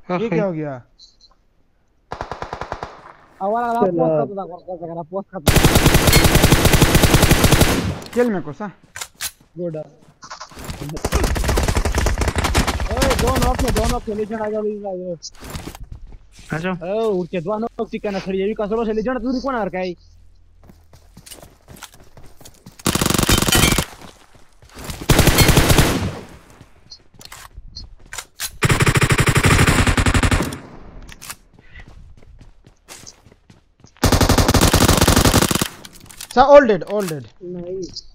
ये क्या हो गया? awal post kata किल में कोसा goda don't off legend आ गया अच्छा उठके दोन off चिकन खड़ी ये कसलो से legend तू कोण आर काय सा all dead नहीं